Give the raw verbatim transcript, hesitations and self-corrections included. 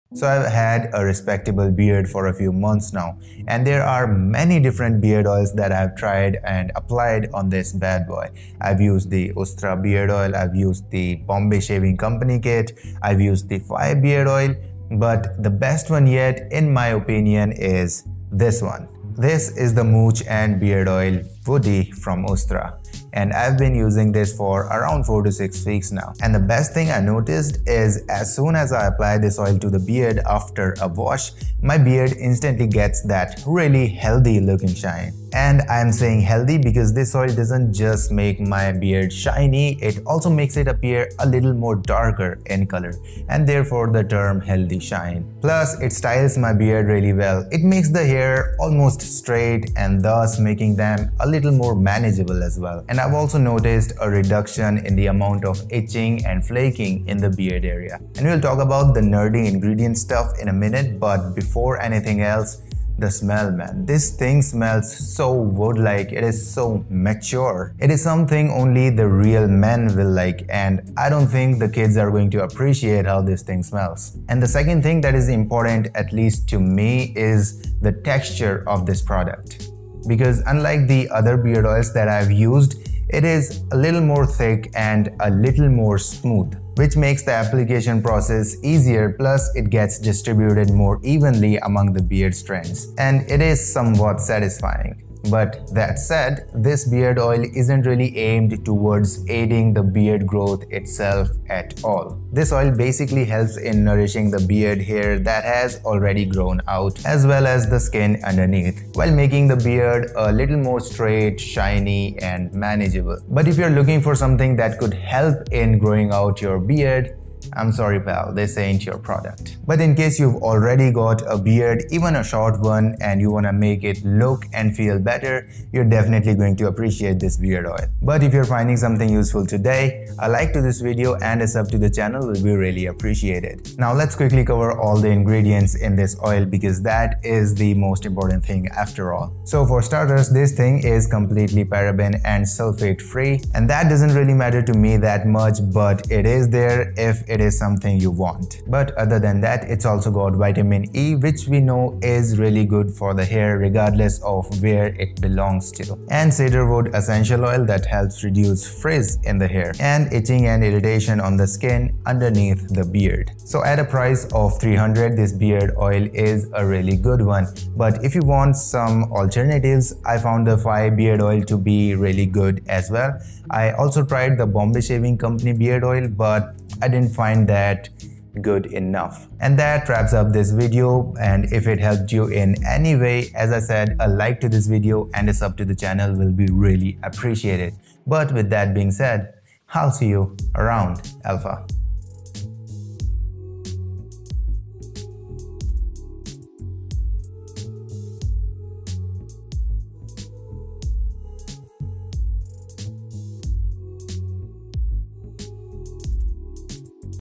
So I've had a respectable beard for a few months now, and there are many different beard oils that I've tried and applied on this bad boy. I've used the Ustra beard oil, I've used the Bombay Shaving Company kit, I've used the Fire beard oil, but the best one yet in my opinion is this one. This is the Mooch and Beard Oil Woody from Ustra, and I've been using this for around four to six weeks now. And the best thing I noticed is as soon as I apply this oil to the beard after a wash, my beard instantly gets that really healthy looking shine. And I'm saying healthy because this oil doesn't just make my beard shiny, it also makes it appear a little more darker in color, and therefore the term healthy shine. Plus, it styles my beard really well. It makes the hair almost straight and thus making them a little more manageable as well. And I've also noticed a reduction in the amount of itching and flaking in the beard area. And we'll talk about the nerdy ingredient stuff in a minute, but before anything else, the smell, man. This thing smells so wood-like. It is so mature. It is something only the real men will like, and I don't think the kids are going to appreciate how this thing smells. And the second thing that is important, at least to me, is the texture of this product. Because unlike the other beard oils that I've used, it is a little more thick and a little more smooth, which makes the application process easier, plus it gets distributed more evenly among the beard strands, and it is somewhat satisfying. But that said, this beard oil isn't really aimed towards aiding the beard growth itself at all. This oil basically helps in nourishing the beard hair that has already grown out, as well as the skin underneath, while making the beard a little more straight, shiny, and manageable. But if you're looking for something that could help in growing out your beard, I'm sorry pal, this ain't your product. But in case you've already got a beard, even a short one, and you wanna make it look and feel better, you're definitely going to appreciate this beard oil. But if you're finding something useful today, a like to this video and a sub to the channel will be really appreciated. Now let's quickly cover all the ingredients in this oil, because that is the most important thing after all. So for starters, this thing is completely paraben and sulfate free, and that doesn't really matter to me that much, but it is there if it is something you want. But other than that, it's also got vitamin E, which we know is really good for the hair regardless of where it belongs to, and cedarwood essential oil that helps reduce frizz in the hair and itching and irritation on the skin underneath the beard. So at a price of three hundred, this beard oil is a really good one. But if you want some alternatives, I found the Fire beard oil to be really good as well. I also tried the Bombay Shaving Company beard oil, but I didn't find that good enough. And that wraps up this video, and if it helped you in any way, as I said, a like to this video and a sub to the channel will be really appreciated. But with that being said, I'll see you around, Alpha.